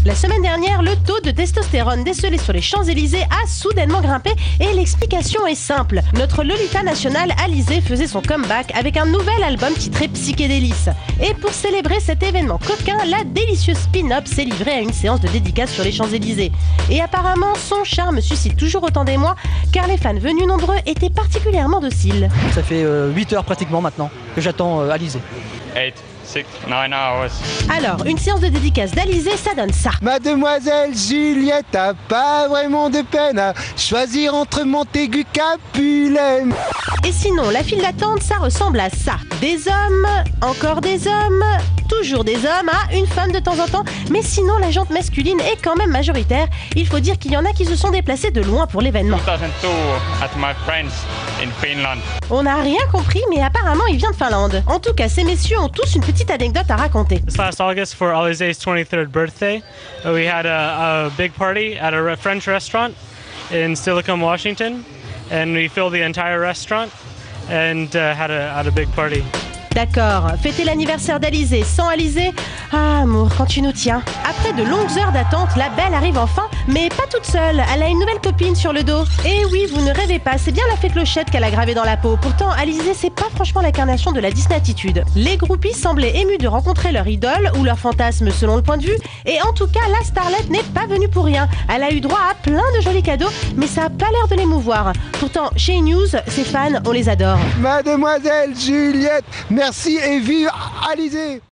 La semaine dernière, le taux de testostérone décelé sur les Champs-Élysées a soudainement grimpé et l'explication est simple. Notre Lolita nationale Alizée faisait son comeback avec un nouvel album titré Psychédélis. Et pour célébrer cet événement coquin, la délicieuse Spin-Up s'est livrée à une séance de dédicace sur les Champs-Élysées. Et apparemment, son charme suscite toujours autant d'émoi car les fans venus nombreux étaient particulièrement dociles. Ça fait 8 heures pratiquement maintenant que j'attends Alizée. 8, 6, 9 hours. Alors, une séance de dédicace d'Alizée, ça donne ça. Mademoiselle Juliette a pas vraiment de peine à choisir entre Montaigu Capulet. Et sinon, la file d'attente, ça ressemble à ça. Des hommes, encore des hommes, toujours des hommes, une femme de temps en temps. Mais sinon, la jante masculine est quand même majoritaire. Il faut dire qu'il y en a qui se sont déplacés de loin pour l'événement. 2002 at my friends in Finland. On n'a rien compris, mais apparemment, il vient de Finlande. En tout cas, ces messieurs ont tous une petite anecdote à raconter. This last August for Alize's 23rd birthday, we had a big party at a French restaurant in Silicon, Washington, and we filled the entire restaurant and had a big party. D'accord, fêter l'anniversaire d'Alizée sans Alizée. Ah, amour, quand tu nous tiens. Après de longues heures d'attente, la belle arrive enfin, mais pas toute seule. Elle a une nouvelle copine sur le dos. Et oui, vous ne rêvez pas, c'est bien la fée Clochette qu'elle a gravée dans la peau. Pourtant, Alizée, c'est pas franchement l'incarnation de la Disney-attitude. Les groupies semblaient émus de rencontrer leur idole, ou leur fantasme selon le point de vue. Et en tout cas, la starlette n'est pas venue pour rien. Elle a eu droit à plein de jolis cadeaux, mais ça a pas l'air de l'émouvoir. Pourtant, chez News, ses fans, on les adore. Mademoiselle Juliette, merci et vive Alizée.